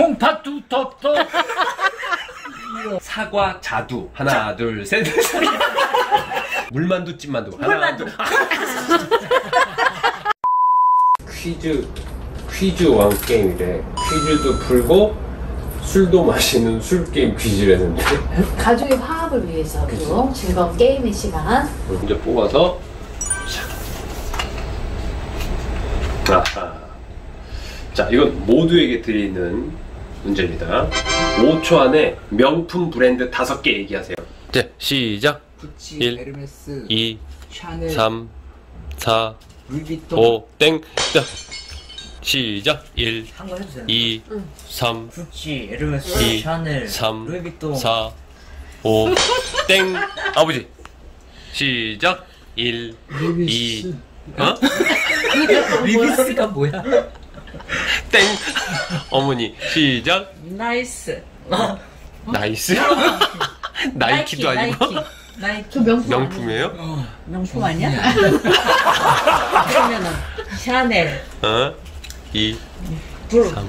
통팥 두텁도. 사과 자두. 하나, 둘, 셋. 물만두 찐만두. 하나, 둘. 퀴즈 왕 게임이래. 퀴즈도 풀고 술도 마시는 술 게임 퀴즈라는데. 가족의 화합을 위해서 또 즐거운 게임의 시간. 먼저 뽑아서. 아하. 자, 이건 모두에게 드리는 문제입니다. 5초 안에 명품 브랜드 5개 얘기하세요. 자, 시작. 구찌, 1, 에르메스, 2, 샤넬, 3, 4, 루이비통. 5, 땡. 자, 시작. 1, 한번 해주세요. 2, 3, 구찌, 에르메스, 2, 샤넬, 3, 루이비통. 4, 5, 땡. 아버지. 시작. 1, 2, 어? 리비스가 뭐야? 땡. 어머니. 시작. 나이스. 나이스. 나이키도 아니고. 나이키. 저 명품 명품이에요? 명품 아니야? 그러면은 샤넬. 2, 블루. 3.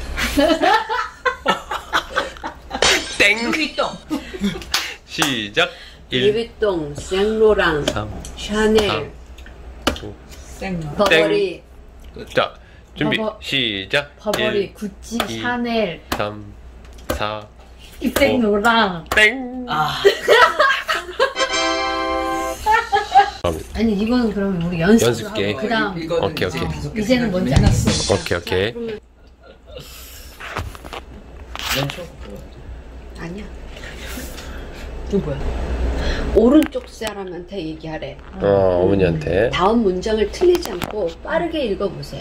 땡. 루이비통. 시작. 1, 루이비통, 생로랑, 3, 샤넬, 4, 버버리, 자, 준비. 버버- 시작. 버버리, 1, 구찌, 2, 샤넬, 3, 4, 입생로랑. 땡. 아니 이거는 그러면 우리 연습을 연습 게임. 하고 그다음 오케이, 오케이. 이제는 뭔지 알았어. 오케이. 아니야. 이거 뭐야? 오른쪽 사람한테 얘기하래. 어머니한테. 다음 문장을 틀리지 않고 빠르게 읽어보세요.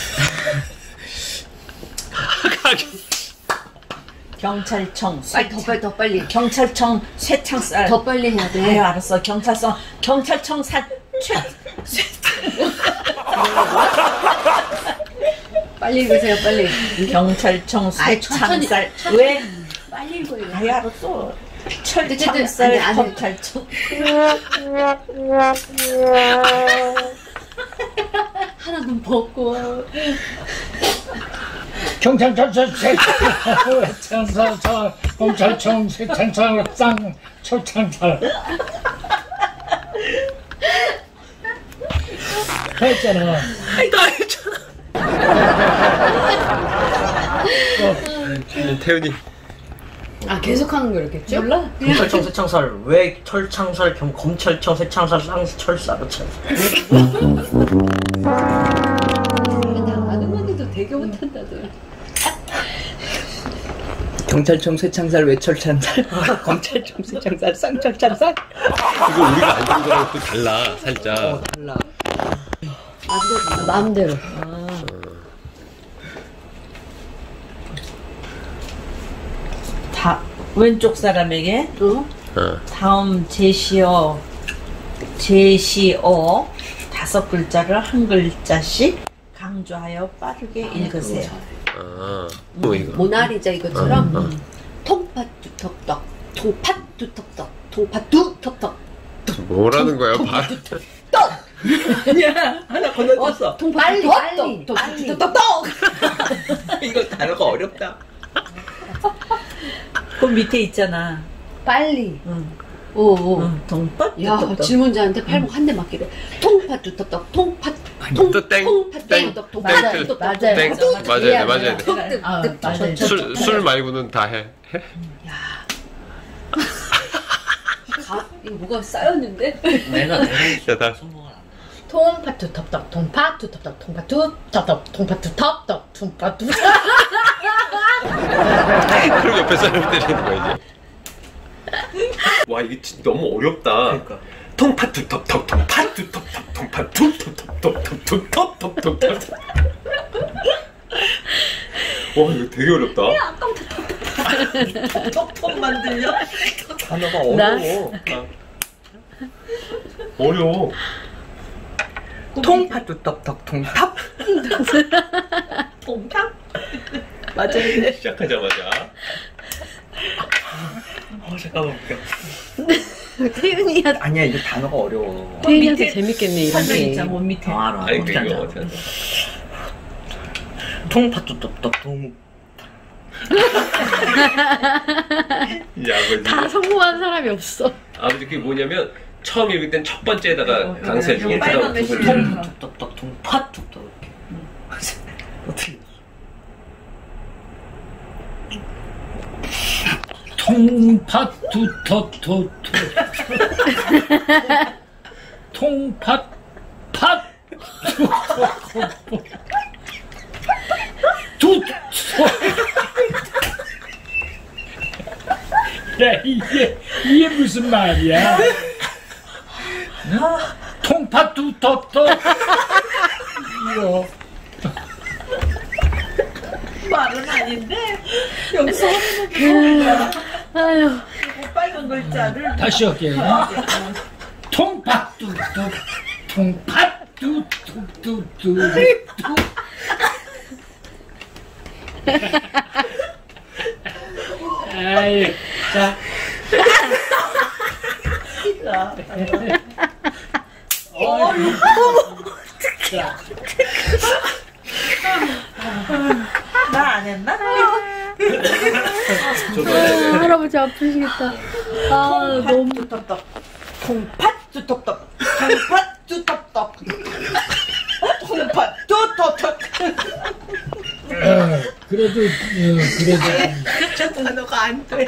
경찰청. 더 빨리. 경찰청 쇠창살. 더 빨리 해야 아유 돼. 알았어. 경찰청 빨리 읽으세요, 빨리. 경찰청 아이, 쇠창살. 천천히. 왜? 빨리 읽어요. 아유 알았어. 어쨌든, 철창살 아니. 경찰청. 하나 눈 벗고. 경찰청 세창살, 검찰청 세창살, 쌍 철창살. 했잖아. 태훈이. 아 계속 하는 거였겠죠? 몰라. 경찰청 세창살 왜 철창살 검찰청 세창살 쌍철살 나 아는 건데도 되게 못한다더라. 경찰청 세창살 왜 철창살 검찰청 세창살 쌍철창살 이거 우리가 알던 거랑 또 달라, 살짝. 달라. 마음대로. 왼쪽 사람에게 어? 다음 제시어 5글자를 한 글자씩 강조하여 빠르게 읽으세요. 뭐 이거. 모나리자 이것처럼 통팥 두텁떡, 통팥 두텁떡, 통팥 두텁떡. 뭐라는 거야, 발. 아니야 하나 건너뛰었어. 빨리 빨리. 떡떡떡 이거 단어가 어렵다. 그 밑에 있잖아. 빨리. 응. 오. 동pat. 야 질문자한테 팔목 한 대 맞기래. 통팥 두텁떡, 통팥 또 땡. 통팥 땡. 두텁떡, 땡. 통팥 땡. 두텁떡. 땡. 맞아야 돼, 맞아야 돼. 아 맞아요. 술 말고는 다 해. 이거 뭐가 쌓였는데? 내가 자, 다. 통팥 두텁떡, 통팥 두텁떡, 통팥 두텁떡, 통팥 두텁떡, 통팥 두. 그럼 옆에 사람 때리는 거야, 이제. 와, 이게 진짜 너무 어렵다. 그러니까. 통팥 두텁턱, 통팥 두텁턱, 통팥 두텁턱. 와, 이거 되게 어렵다. 톡톡만 들려? 단어가 나? 어려워. 통팥 떡떡 통탑 동탑? 맞아. 시작하자마자. 잠깐만 웃겨. 태윤이야. 아니야 이거 단어가 어려워. 태윤이한테 재밌겠네 이런 설명 게. 있잖아. 못 밑에. 아니, 그 이거 어떻게 하냐. 통팥 떡떡 통 이제 아버지. 다 성공한 사람이 없어. 아버지 그게 뭐냐면 처음 읽을 땐 첫 번째에다가 강세 주고 그다음 두 번째. 톡톡톡 통팥 톡톡 이렇게. 어떻게? 통팥 두터토토 통팥 팥 두토 야 이게 무슨 말이야? 응? 통팥 두터토 이거 말은 아닌데 여기서 하는 거야. 아유. 빨간 글자를 다시 할게요. 통팥 두토 통팥 두토 아이 자. 나 안 했나? 할아버지 아프시겠다. 아 너무 두텁떡 통팥 두텁떡 통팥 두텁떡 통팥 두텁떡. 그래도 저 단어가 안 돼.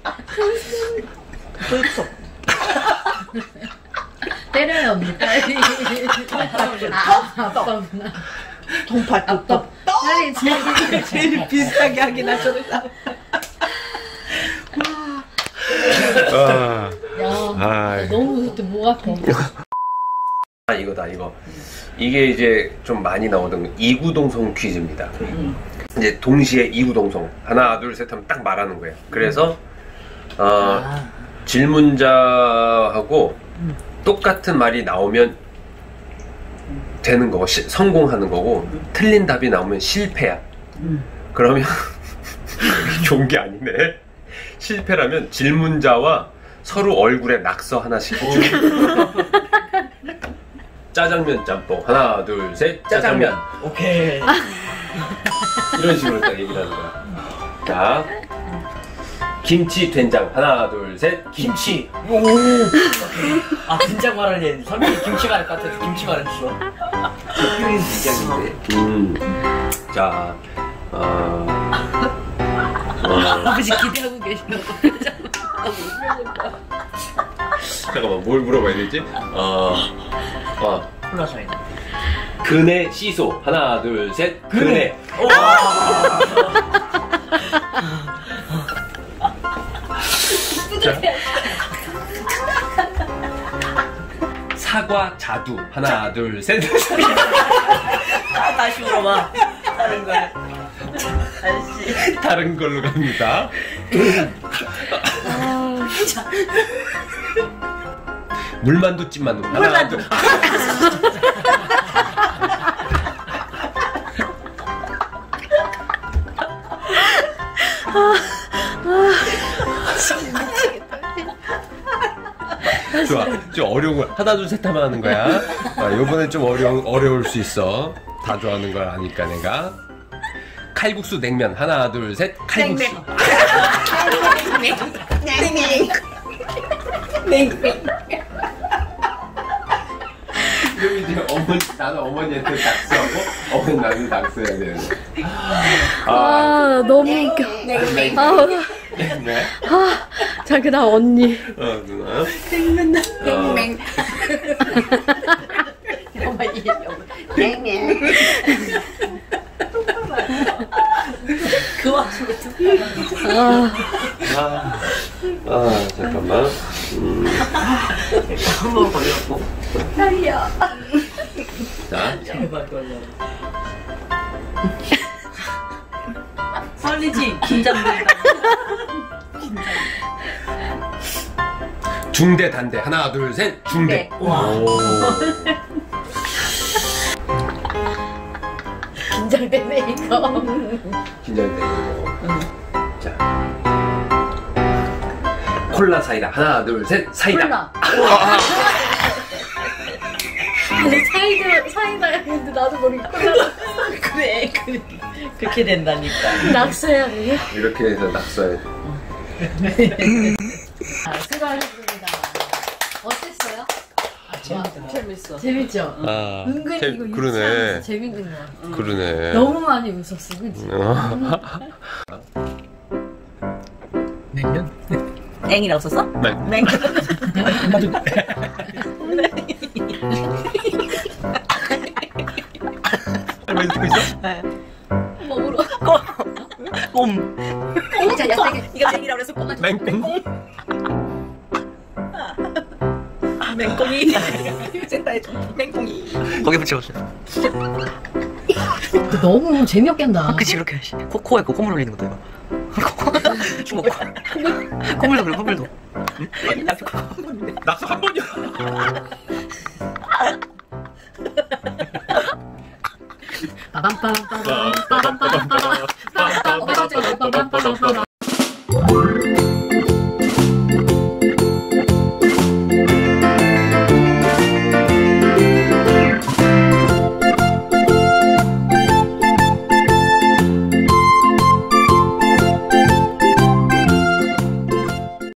두텁 때려요 언니 빨리. 아빠구나. 통팥 두텁떡. 빨리 제일 비슷하게 하긴 하셨다. 야 너무 무섭대 목 아파. 아 이거다 이거. 이게 이제 좀 많이 나오던 이구동성 퀴즈입니다. 이제 동시에 이구동성 하나 둘 셋 하면 딱 말하는 거예요. 그래서 질문자하고 똑같은 말이 나오면 되는 거고 성공하는 거고 틀린 답이 나오면 실패야. 그러면 좋은 게 아니네. 실패라면 질문자와 서로 얼굴에 낙서 하나씩 해줘. 짜장면 짬뽕 하나 둘 셋 짜장면. 오케이. 이런 식으로 딱 얘기를 하는 거야. 자 김치 된장 하나 둘 셋 김치. 오. 아 된장 말하는 얘. 선생님 김치 말할 것 같아서 김치 말했어. 표현 된장인데. 자 아버지 기대하고 계시는 거. 잠깐만 뭘 물어봐야 되지? 콜라 사이다. 그네 시소 하나 둘 셋 그네. 사과 자두 하나 둘 셋. 다시 물어봐. 다른 거야. 아저씨. 다른 걸로 갑니다. 물만두 찐만두 하나 둘. 좋아, 좀 어려운 거 하나 둘 셋 하면 하는 거야. 요번엔 좀 어려울 수 있어. 다 좋아하는 걸 아니까 내가. 칼국수 냉면 하나 둘 셋 칼국수. 그럼 이제 나는 어머니한테 낙서하고 어머니 나는 낙서해야 되는데. 아 너무 웃겨. 네. 자 그다음 언니. 누나. 그 와중에 잠깐만. 한번 걸렸고. 자. 제발 걸려. 설리지 긴장된다. 중대 단대 하나 둘 셋 중대. 와. 긴장되네 이거. 긴장돼 이거. 자. 콜라 사이다 하나 둘 셋 사이다. 콜라. 아니 사이다 했는데 나도 모르게 콜라. 그래. 그렇게 된다니까. 낙서해야 돼. 이렇게 해서 낙서해. 수고하셨습니다. 어땠어요? 재밌어. 재밌죠? 아, 은근히 이거 그러네. 유치하면서 재밌는 거 같아. 그러네. 너무 많이 웃었어, 그치? 냉면. 땡이라고 썼어? 네. 땡. 엄마도 할머니 듣고 있어? 뭐 울어. 꼼. 자, 야, 되게. 이거 땡이라고 그래서 꼼. 맹꽁. 맹꽁이. 센터에 맹꽁이. 거기 붙여보세요. 너무 재미없게 한다. 그치 그렇게. 코에 콧물 흘리는 것도 해봐. 주먹. 콧물도 그래 콧물도. 낙서 한 번이야. 빠밤빠밤빠밤 빠밤빠밤빠밤 빠밤빠밤빠밤